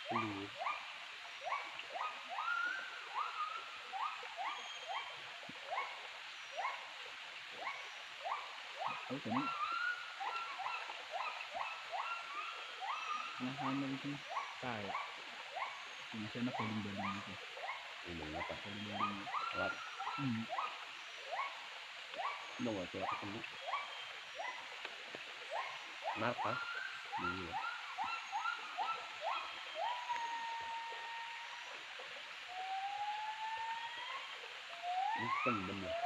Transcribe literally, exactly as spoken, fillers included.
Aduh. Tahu kan? Nahanap itu tayo. Yung siya na baling-baling ito. Ini apa? Baling-baling. What? Hmm. Bawa tuh apa ketemu? Kenapa? Iya. Ini pendem ya.